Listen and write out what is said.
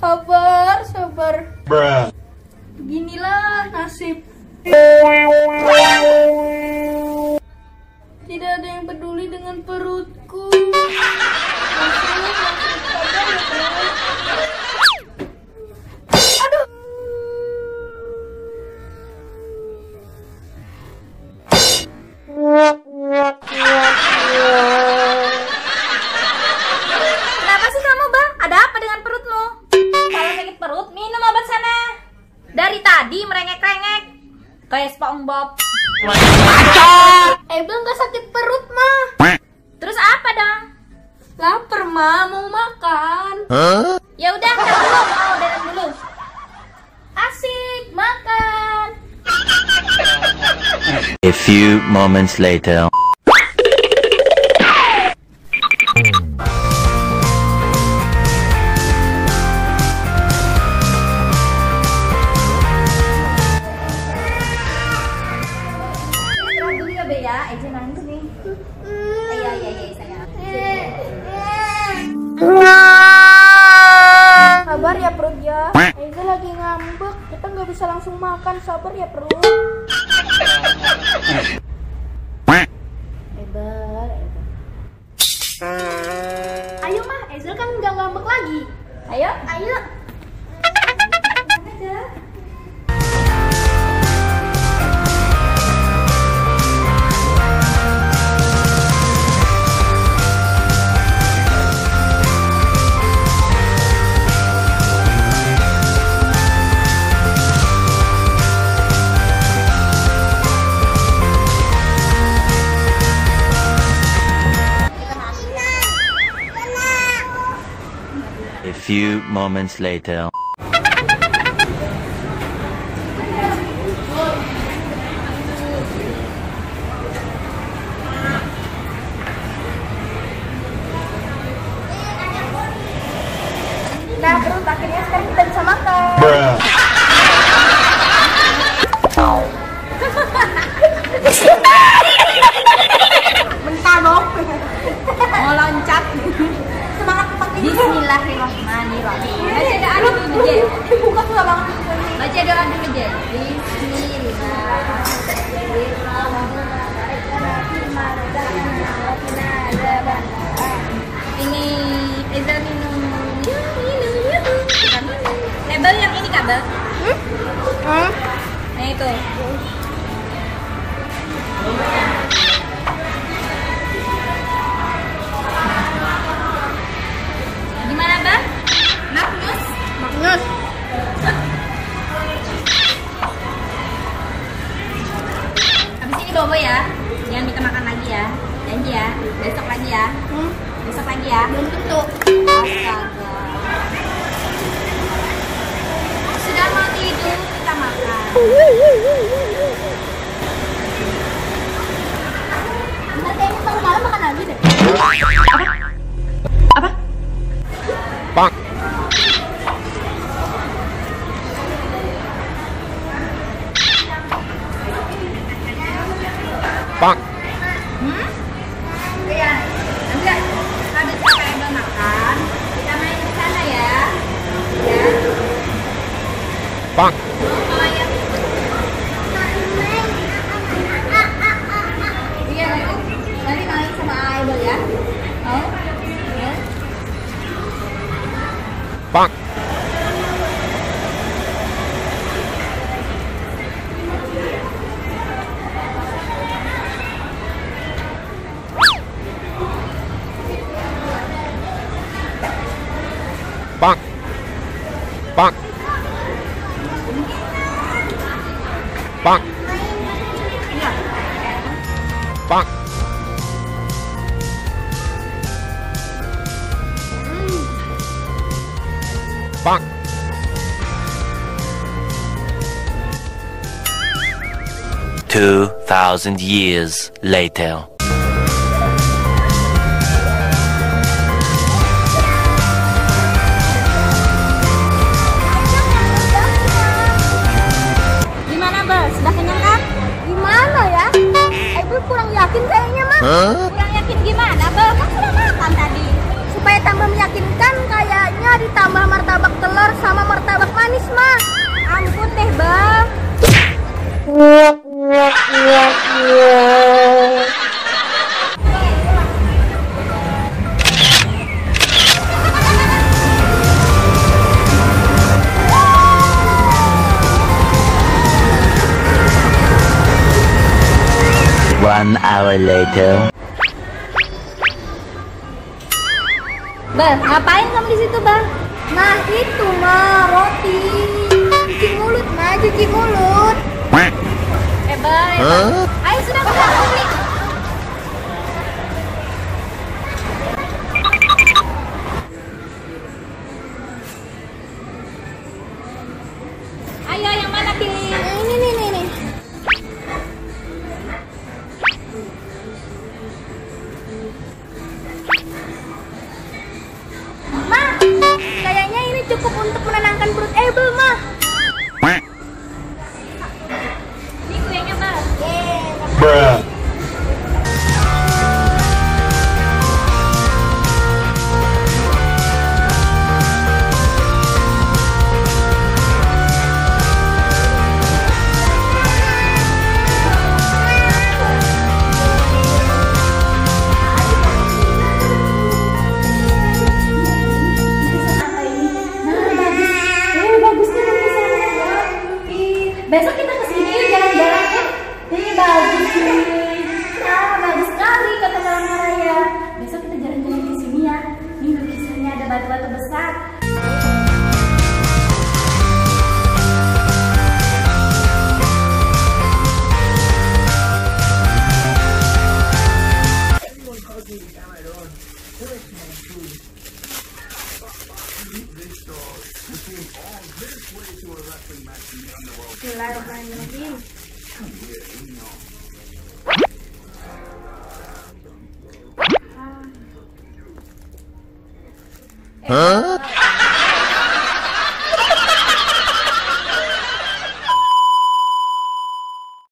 Sabar, sabar. Bruh. Beginilah nasib. Tidak ada yang peduli dengan perutku. Aduh. Kenapa sih kamu, Bang? Ada apa dengan perutmu? Kalau sakit perut, minum obat sana. Dari tadi merengek-rengek kayak SpongeBob. Ebel nggak sakit perut, Ma. Terus apa dong? Lapar, Ma, mau makan. Ya udah, ntar dulu, mau dalam dulu. Asik, makan. A few moments later. Istirahat dulu ya, Be ya. Eja nangis nih. Iya, sayang. Sabar ya perut ya. Eza lagi ngambek, kita nggak bisa langsung makan. Sabar ya perut. Ebel. Ayo mah, Ezel kan nggak ngambek lagi. Ayo. Ayo. Aja. A few moments later. Nah perut, akhirnya sekarang kita bisa makan. Bruh. Mentah dong. Mau loncat. Semangat pakai. Bismillahirrahmanirrahim. Baca doa dulu, Je. Buka tuh banget. Baca doa dulu, Je. Ini Eza minum. Label yang ini kabel. Nah itu. Gimana, Bang? Magnus? Magnus. Habis ini bobo ya. Jangan minta makan lagi ya. Janji ya. Besok lagi ya. Besok lagi ya. Belum tentu. Astaga. Sudah mau tidur, kita makan. Ntar kayaknya malam-malam makan lagi deh. Apa? Bonk. Bonk. Iya. Nanti habis kita Ebel makan, kita main ke sana ya. Ya. Bonk. Oh ya. Iya, nanti main sama Ebel ya. Oh. Ya. Bonk. Bonk. Bonk. Bonk. Bonk. Bonk. 2,000 years later. Gimana, Bel? Sudah kenyang kan? Gimana ya? Ebel kurang yakin kayaknya mah. Kurang yakin gimana, Bel? Kan sudah makan tadi. Supaya tambah meyakinkan kayaknya ditambah martabak telur 1 hour later. Bah, ngapain kamu di situ, Bah? Nah itu mah roti. Cuci mulut mah, cuci mulut. Bah, ayo sudah kita beli. Ayo, yang mana pilih? Ini. Mah, kayaknya ini cukup untuk menenangkan perut Abel, mah. Ini kuenya, Bah. Bruh. Besok kita kesini yuk jalan-jalan ya. Ini bagus nih. Nah, bagus sekali kata Mama Raya. Besok kita jalan-jalan ke sini ya. Ini lukisannya ada batu-batu besar. Bismillahirrahmanirrahim. Huh?